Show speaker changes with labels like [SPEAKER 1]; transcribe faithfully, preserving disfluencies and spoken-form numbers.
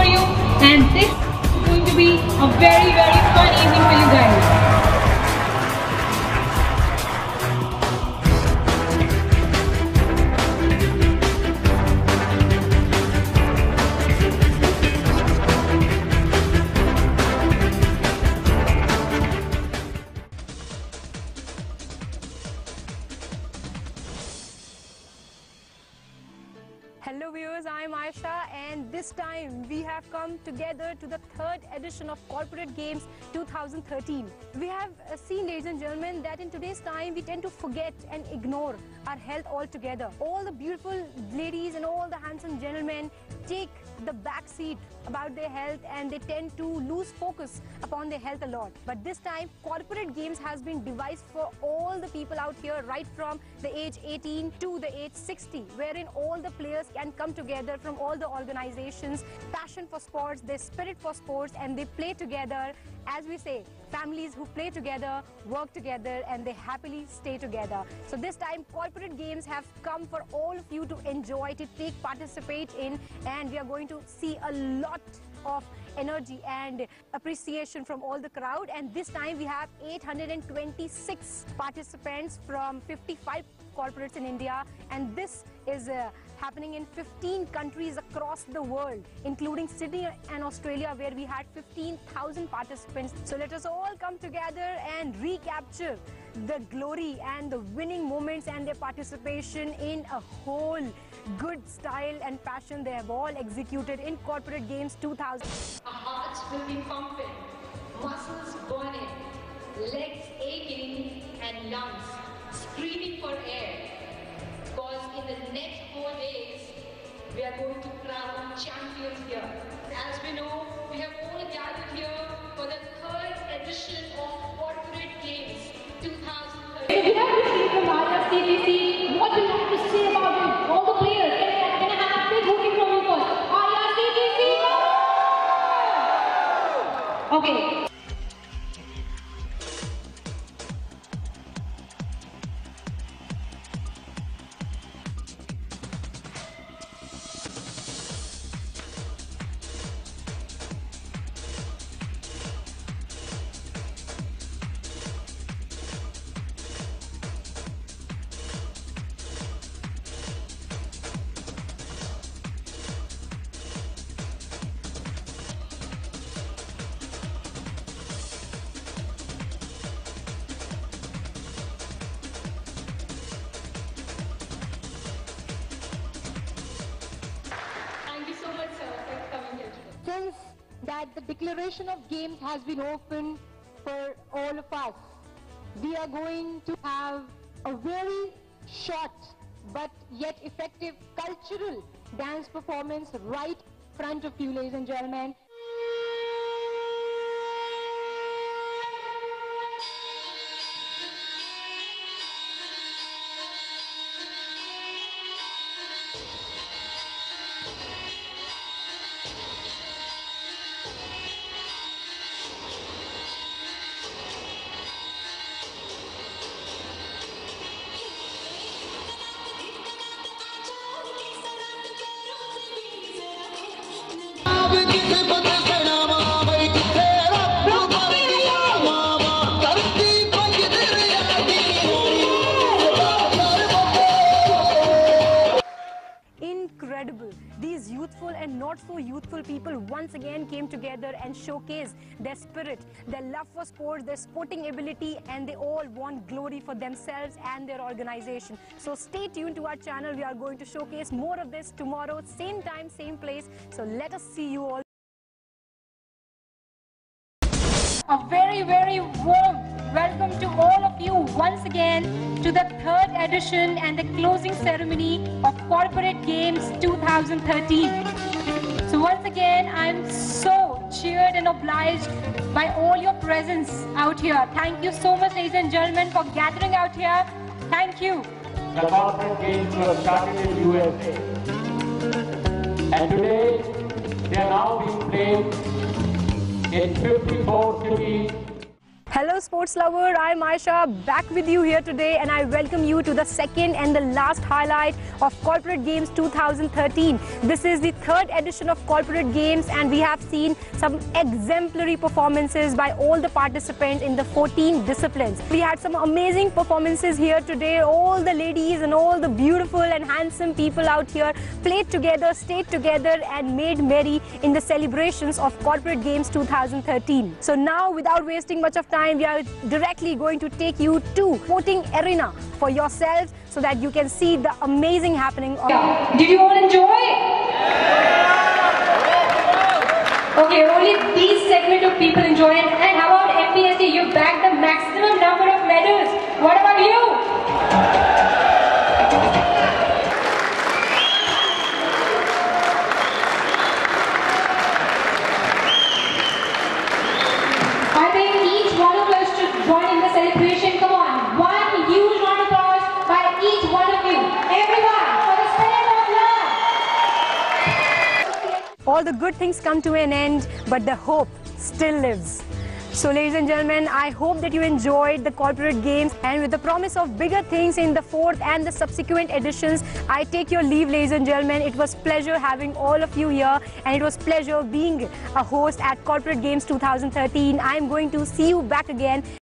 [SPEAKER 1] for you, and this is going to be a very, very fun evening for you guys.
[SPEAKER 2] Hello viewers, I am Aisha, and this time we have come together to the third edition of Corporate Games two thousand thirteen. We have uh, seen, ladies and gentlemen, that in today's time we tend to forget and ignore our health altogether. All the beautiful ladies and all the handsome gentlemen take the back seat about their health, and they tend to lose focus upon their health a lot. But this time Corporate Games has been devised for all the people out here, right from the age eighteen to the age sixty, wherein all the players can come together from all the organizations, passion for sports, their spirit for sports, and they play together. As we say, families who play together, work together, and they happily stay together. So this time Corporate Games have come for all of you to enjoy, to take participate in, and we are going to see a lot of energy and appreciation from all the crowd. And this time we have eight hundred twenty-six participants from fifty-five corporates in India, and this is uh, happening in fifteen countries across the world, including Sydney and Australia, where we had fifteen thousand participants. So let us all come together and recapture the glory and the winning moments and their participation in a whole good style and passion they have all executed in Corporate Games two thousand.
[SPEAKER 1] Our hearts will be pumping, muscles burning, legs aching, and lungs screaming for air. Because in the next four days, we are going to crown champions here. As we know, we have all gathered here for the third edition of Corporate Games two thousand thirteen. So we have received from I R C T C. What would you like to say about it? All the players, can I, can I have a big voting from you first? I R C T C! Okay.
[SPEAKER 3] Since that the declaration of games has been open for all of us, we are going to have a very short but yet effective cultural dance performance right in front of you, ladies and gentlemen.
[SPEAKER 2] Incredible. These youthful and not so youthful people once again came together and showcased their spirit, their love for sports, their sporting ability, and they all want glory for themselves and their organization. So stay tuned to our channel. We are going to showcase more of this tomorrow, same time, same place. So let us see you all.
[SPEAKER 1] A very, very warm welcome to all of you once again to the third edition and the closing ceremony of Corporate Games two thousand thirteen. So once again, I'm so cheered and obliged by all your presence out here. Thank you so much, ladies and gentlemen, for gathering out here. Thank you.
[SPEAKER 4] The Corporate Games were started in U S A, and today they are now being played in fifty-four cities.
[SPEAKER 2] Hello sports lover, I'm Aisha, back with you here today, and I welcome you to the second and the last highlight of Corporate Games two thousand thirteen. This is the third edition of Corporate Games, and we have seen some exemplary performances by all the participants in the fourteen disciplines. We had some amazing performances here today. All the ladies and all the beautiful and handsome people out here played together, stayed together and made merry in the celebrations of Corporate Games two thousand thirteen. So now, without wasting much of time, we are directly going to take you to voting arena for yourselves so that you can see the amazing happening.
[SPEAKER 1] Yeah. Did you all enjoy? Okay, only these segment of people enjoy it. And how about M P S C? You bagged the maximum number of medals. What about you? I think each one of us should join in the celebration. Come on, one huge round of applause by each one of you. Everyone, for the spirit of love.
[SPEAKER 2] All the good things come to an end, but the hope still lives. So ladies and gentlemen, I hope that you enjoyed the Corporate Games, and with the promise of bigger things in the fourth and the subsequent editions, I take your leave, ladies and gentlemen. It was pleasure having all of you here, and it was pleasure being a host at Corporate Games two thousand thirteen. I am going to see you back again